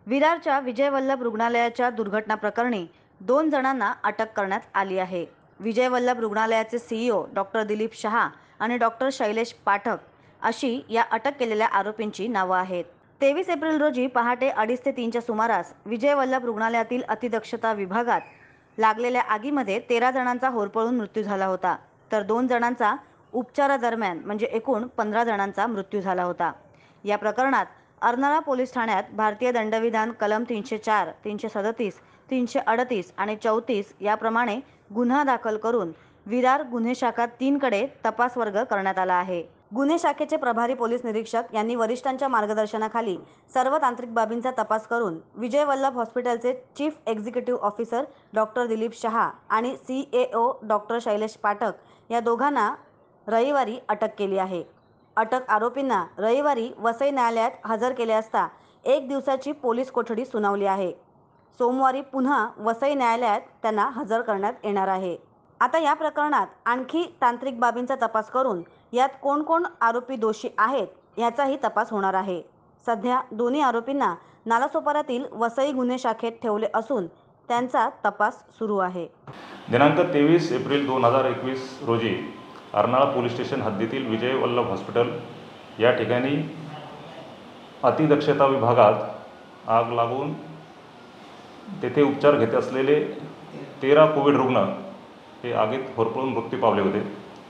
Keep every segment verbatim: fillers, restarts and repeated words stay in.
विरारच्या विजय वल्लभ रुग्णालयाच्या दुर्घटना प्रकरणी दोन जणांना अटक करण्यात आली आहे। विजय वल्लभ रुग्णालयाचे सीईओ डॉक्टर दिलीप शहा आणि डॉक्टर शैलेश पाठक अशी या अटक केलेल्या आरोपींची नावं आहेत। तेवीस एप्रिल रोजी पहाटे अडीच ते तीनच्या सुमारास विजय वल्लभ रुग्णालयातील अतिदक्षता विभागात लागलेल्या आगीमध्ये तेरा जणांचा होरपळून मृत्यू झाला होता, तर दोन जणांचा उपचारादरम्यान म्हणजे एकूण पंधरा जणांचा मृत्यू झाला होता। या प्रकरणात अर्नाळा पोलीस ठाण्यात भारतीय दंडविधान कलम तीनशे चार, तीनशे सदतीस, तीनशे अडतीस आणि चौतीस याप्रमाणे गुन्हा दाखल करून विरार गुन्हे शाखा तीन कडे तपास वर्ग करण्यात आला आहे। गुन्हे शाखेचे प्रभारी पोलीस निरीक्षक यांनी वरिष्ठांच्या मार्गदर्शनाखाली सर्व तांत्रिक बाबींचा तपास करून विजय वल्लभ हॉस्पिटलचे chief executive officer doctor Dilip Shah आणि सीएओ डॉक्टर शैलेश पाठक या दोघांना रविवारी अटक केली आहे। अटक आरोपींना रविवारी वसई न्यायालयात हजर केले असता एक दिवसाची पोलीस कोठडी सुनावली आहे। सोमवारी पुन्हा वसई न्यायालयात त्यांना हजर करण्यात येणार आहे। आता या प्रकरणात आणखी तांत्रिक बाबींचा तपास करून यात कोण कोण आरोपी दोषी आहेत याचाही तपास होणार आहे। सध्या दोन्ही आरोपींना नालासोपाऱ्यातील वसई गुन्हे शाखेत ठेवले असून त्यांचा तपास सुरू आहे। दिनांक तेवीस एप्रिल दोन हजार एकवीस रोजी अर्नाळा पोलीस स्टेशन हद्दीतील विजय वल्लभ हॉस्पिटल या ठिकाणी अतिदक्षता विभागात आग लागून तेथे उपचार घेत असलेले तेरा कोविड रुग्ण हे आगीत होरपळून मृत्यू पावले होते।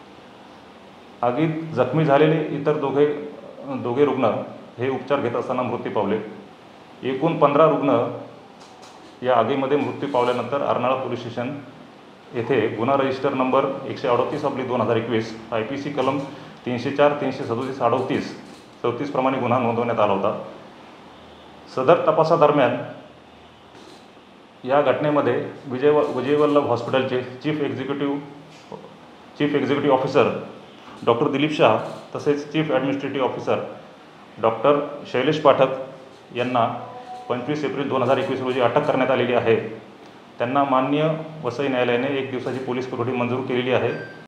आगीत जखमी झालेले इतर दोघे दोघे रुग्ण हे उपचार घेत असताना मृत्यू पावले। एकूण पंधरा रुग्ण या आगीमध्ये मृत्यू पावल्यानंतर अर्नाळा पोलीस स्टेशन येथे गुन्हा रजिस्टर नंबर एकशे अडतीस अब्लिक दोन हजार एकवीस आय पी सी कलम तीनशे चार, तीनशे सदोतीस, अडतीस, चौतीस प्रमाणे गुन्हा नोंदवण्यात आला होता। सदर तपासादरम्यान या घटनेमध्ये विजय विजय वल्लभ हॉस्पिटलचे chief executive chief executive officer doctor Dilip Shah तसेच chief administrative officer doctor Shailesh Pathak यांना पंचवीस एप्रिल दोन हजार एकवीस रोजी अटक करण्यात आलेली आहे। त्यांना माननीय वसई न्यायालयाने एक दिवसाची पोलीस कोठडी मंजूर केलेली आहे।